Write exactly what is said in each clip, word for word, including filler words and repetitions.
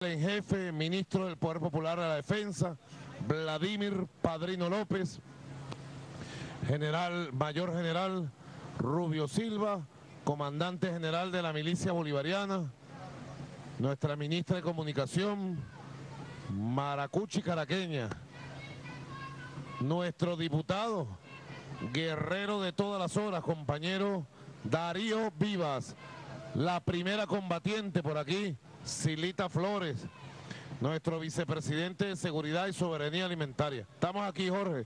En jefe, ministro del Poder Popular de la Defensa, Vladimir Padrino López, general, mayor general Rubio Silva, comandante general de la milicia bolivariana, nuestra ministra de Comunicación, Maracuchi Caraqueña, nuestro diputado, guerrero de todas las horas, compañero Darío Vivas, la primera combatiente por aquí, Silita Flores, nuestro vicepresidente de Seguridad y Soberanía Alimentaria. Estamos aquí, Jorge,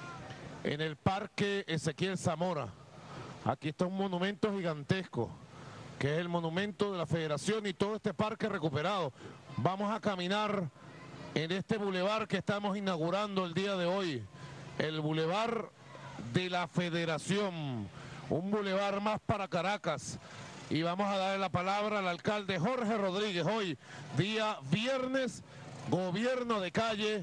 en el Parque Ezequiel Zamora. Aquí está un monumento gigantesco, que es el monumento de la Federación y todo este parque recuperado. Vamos a caminar en este bulevar que estamos inaugurando el día de hoy, el bulevar de la Federación, un bulevar más para Caracas. Y vamos a darle la palabra al alcalde Jorge Rodríguez. Hoy, día viernes, gobierno de calle,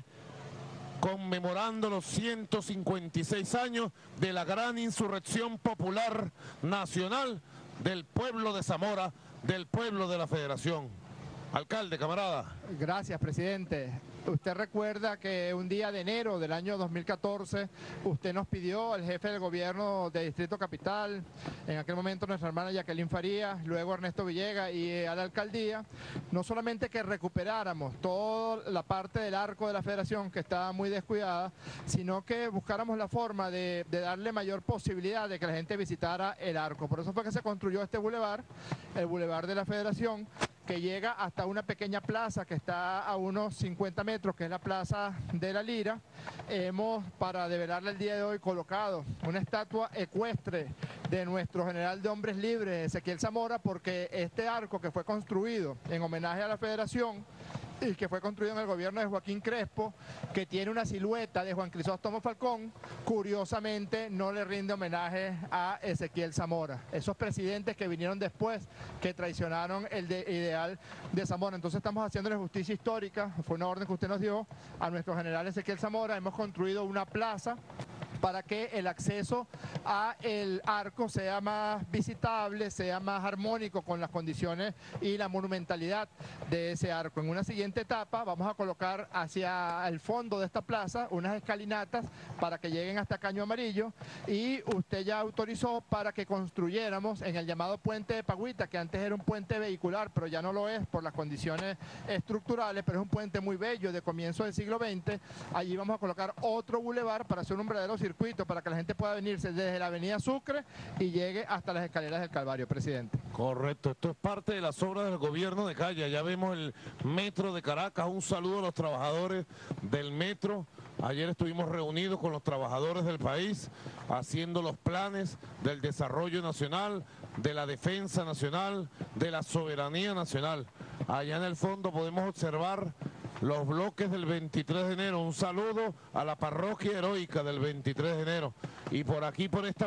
conmemorando los ciento cincuenta y seis años de la gran insurrección popular nacional del pueblo de Zamora, del pueblo de la Federación. Alcalde, camarada. Gracias, presidente. Usted recuerda que un día de enero del año dos mil catorce, usted nos pidió al jefe del gobierno de Distrito Capital, en aquel momento nuestra hermana Jacqueline Farías, luego Ernesto Villegas y a la alcaldía, no solamente que recuperáramos toda la parte del arco de la Federación que estaba muy descuidada, sino que buscáramos la forma de, de darle mayor posibilidad de que la gente visitara el arco. Por eso fue que se construyó este bulevar, el bulevar de la Federación, que llega hasta una pequeña plaza que está a unos cincuenta metros, que es la Plaza de la Lira. Hemos, para develarle el día de hoy, colocado una estatua ecuestre de nuestro general de hombres libres, Ezequiel Zamora, porque este arco que fue construido en homenaje a la Federación y que fue construido en el gobierno de Joaquín Crespo, que tiene una silueta de Juan Crisóstomo Falcón, curiosamente no le rinde homenaje a Ezequiel Zamora. Esos presidentes que vinieron después, que traicionaron el de ideal de Zamora. Entonces estamos haciéndole justicia histórica, fue una orden que usted nos dio a nuestro general Ezequiel Zamora. Hemos construido una plaza para que el acceso a el arco sea más visitable, sea más armónico con las condiciones y la monumentalidad de ese arco. En una siguiente etapa vamos a colocar hacia el fondo de esta plaza unas escalinatas para que lleguen hasta Caño Amarillo, y usted ya autorizó para que construyéramos en el llamado puente de Pagüita, que antes era un puente vehicular, pero ya no lo es por las condiciones estructurales, pero es un puente muy bello de comienzo del siglo veinte. Allí vamos a colocar otro bulevar para hacer un verdadero circuito para que la gente pueda venirse desde la avenida Sucre y llegue hasta las escaleras del Calvario, presidente. Correcto, esto es parte de las obras del gobierno de calle. Ya vemos el metro de Caracas. Un saludo a los trabajadores del metro. Ayer estuvimos reunidos con los trabajadores del país haciendo los planes del desarrollo nacional, de la defensa nacional, de la soberanía nacional. Allá en el fondo podemos observar los bloques del veintitrés de enero. Un saludo a la parroquia heroica del veintitrés de enero. Y por aquí, por esta